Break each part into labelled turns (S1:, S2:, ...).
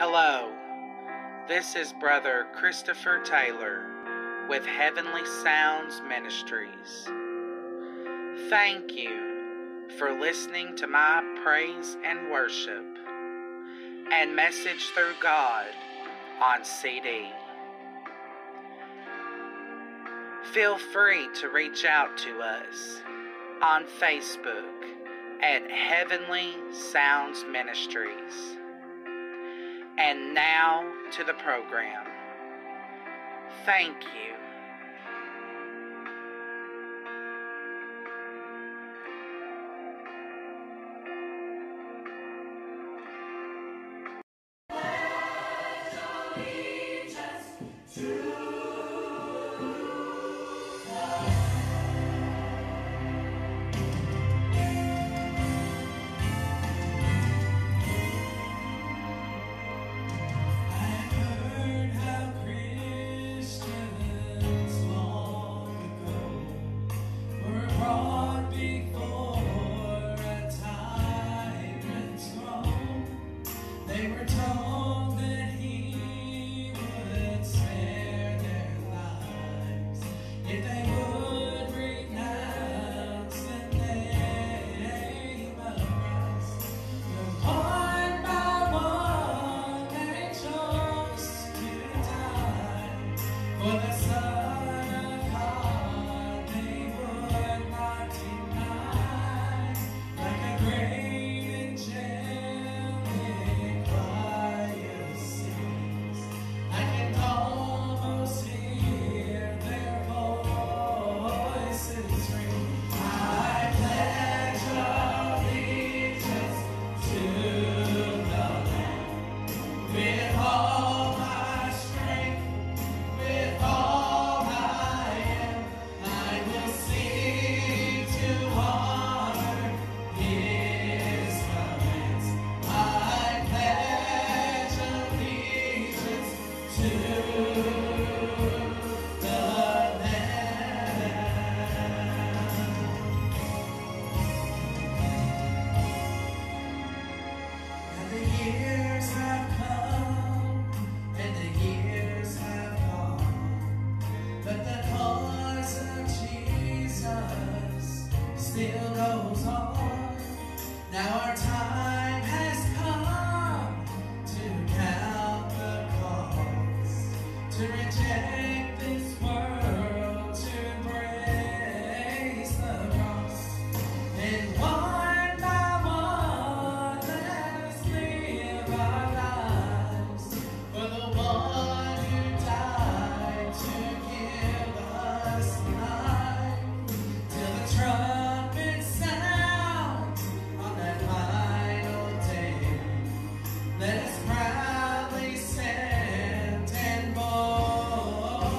S1: Hello, this is Brother Christopher Taylor with Heavenly Sounds Ministries. Thank you for listening to my praise and worship and message through God on CD. Feel free to reach out to us on Facebook at Heavenly Sounds Ministries. And now to the program. Thank you.
S2: Let us proudly stand and boast.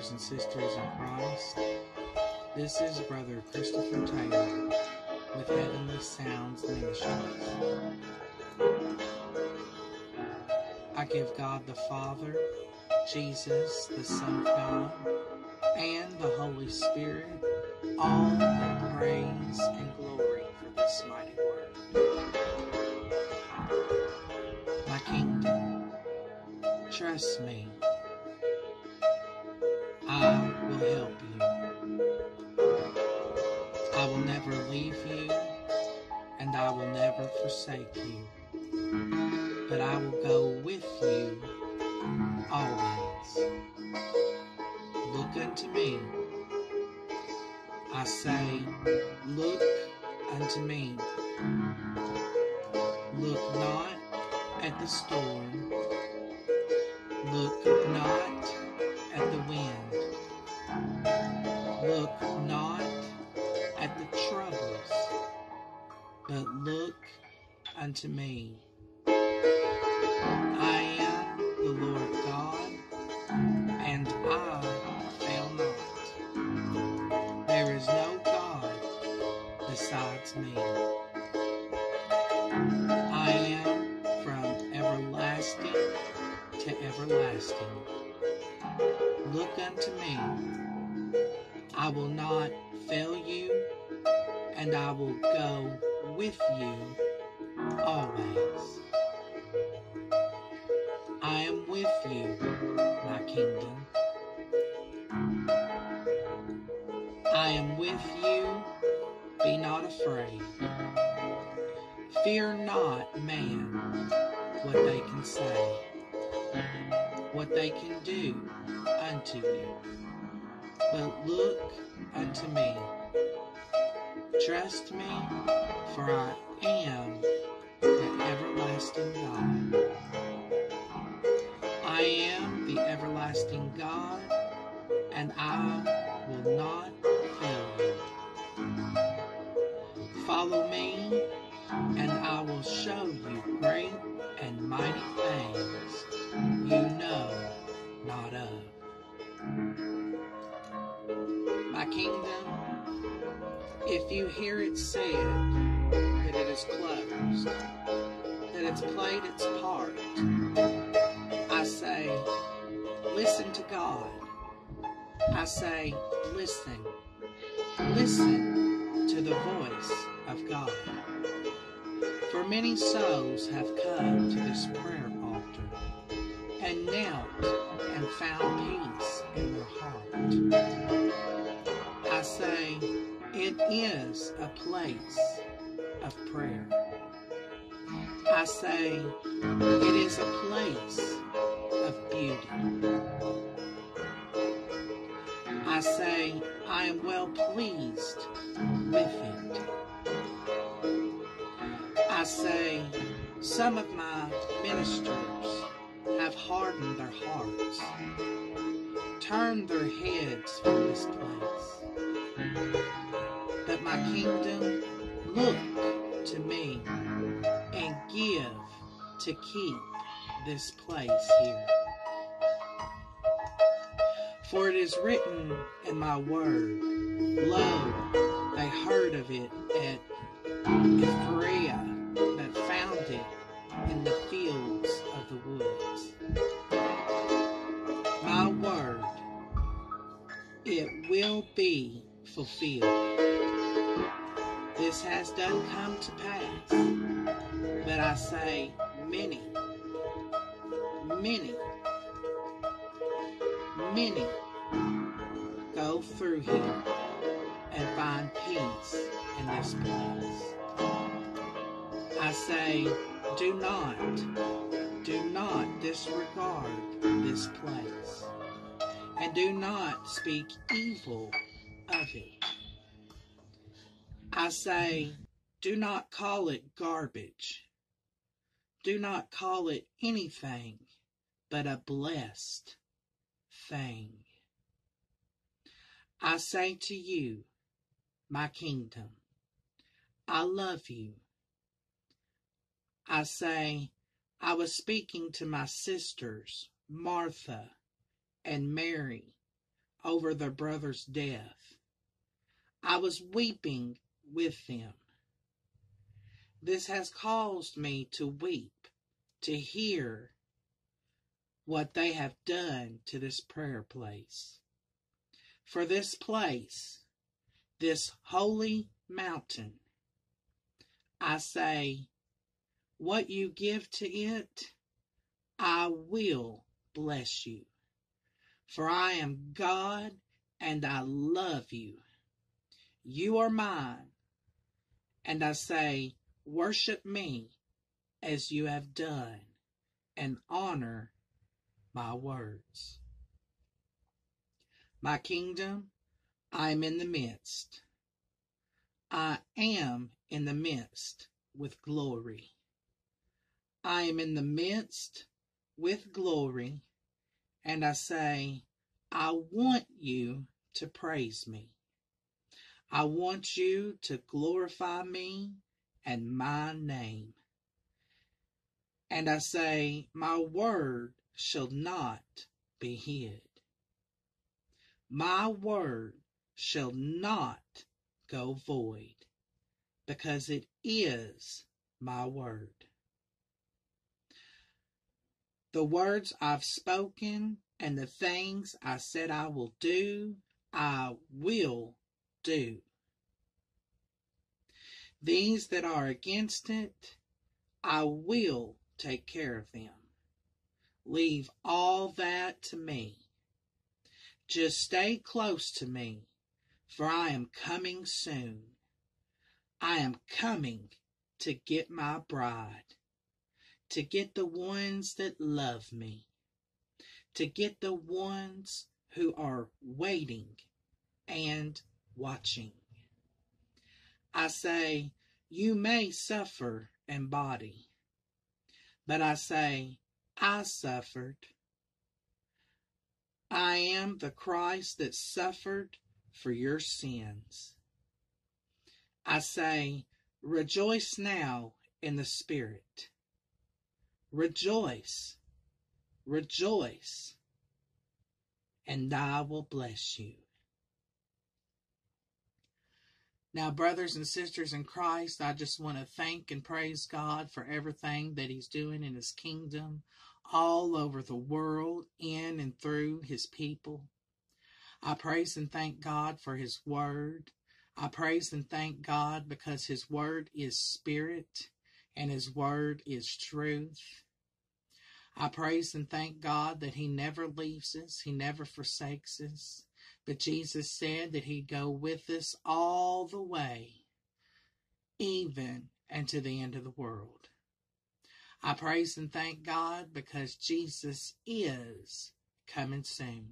S1: brothers and sisters in Christ. This is Brother Christopher Taylor with Heavenly Sounds Ministries. I give God the Father, Jesus, the Son of God, and the Holy Spirit all the praise and glory for this mighty word. My kingdom, trust me, I will help you. I will never leave you, and I will never forsake you, but I will go with you always. Look unto me. I say, look unto me. Look not at the storm. Look not at the wind. Look not at the troubles, but look unto me. I am the Lord God, and I fail not. There is no God besides me. I am from everlasting to everlasting. Look unto me. I will not fail you, and I will go with you always. I am with you, my kingdom. I am with you, be not afraid. Fear not man, what they can say, what they can do unto you. But look unto me. Trust me, for I am the everlasting God. I am the everlasting God, and I will not fail you. Follow me, and I will show you great and mighty things you know not of. My kingdom, if you hear it said that it is closed, that it's played its part, I say, listen to God. I say, listen. Listen to the voice of God. For many souls have come to this prayer altar and knelt and found peace in their heart. I say, it is a place of prayer. I say, it is a place of beauty. I say, I am well pleased with it. I say, some of my ministers have hardened their hearts, turned their heads from this place. But my kingdom, look to me and give to keep this place here. For it is written in my word, lo, they heard of it at Ephraia, but found it in the fields of the woods. My word, it will be fulfilled. This has done come to pass, but I say many, many, many go through here and find peace in this place. I say, do not disregard this place, and do not speak evil of it. I say, do not call it garbage. Do not call it anything but a blessed thing. I say to you, my kingdom, I love you. I say, I was speaking to my sisters, Martha and Mary, over their brother's death. I was weeping with them. This has caused me to weep, to hear what they have done to this prayer place. For this place, this holy mountain, I say, what you give to it, I will bless you. For I am God and I love you. You are mine, and I say, worship me as you have done, and honor my words. My kingdom, I am in the midst. I am in the midst with glory. I am in the midst with glory, and I say, I want you to praise me. I want you to glorify me and my name. And I say, my word shall not be hid. My word shall not go void, because it is my word. The words I've spoken and the things I said I will do, I will do. These that are against it, I will take care of them. Leave all that to me. Just stay close to me, for I am coming soon. I am coming to get my bride, to get the ones that love me, to get the ones who are waiting and watching. I say, you may suffer in body, but I say, I suffered. I am the Christ that suffered for your sins. I say, rejoice now in the Spirit. Rejoice, rejoice, and I will bless you. Now, brothers and sisters in Christ, I just want to thank and praise God for everything that He's doing in His kingdom, all over the world, in and through His people. I praise and thank God for His Word. I praise and thank God because His Word is spirit and His Word is truth. I praise and thank God that He never leaves us, He never forsakes us. But Jesus said that He'd go with us all the way, even unto the end of the world. I praise and thank God because Jesus is coming soon.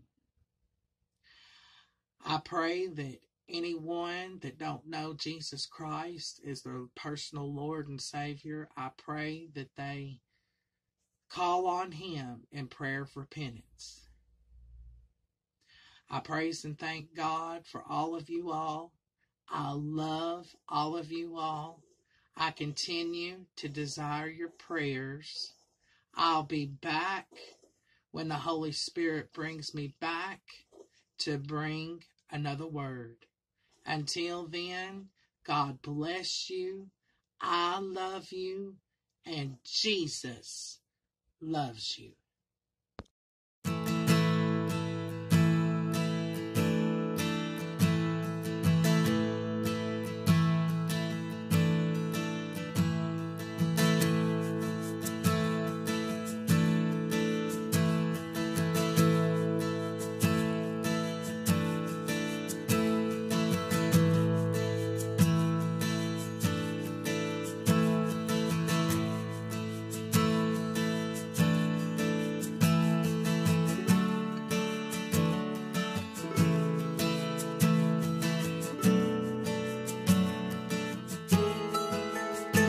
S1: I pray that anyone that don't know Jesus Christ as their personal Lord and Savior, I pray that they call on Him in prayer of repentance. I praise and thank God for all of you all. I love all of you all. I continue to desire your prayers. I'll be back when the Holy Spirit brings me back to bring another word. Until then, God bless you. I love you, and Jesus loves you.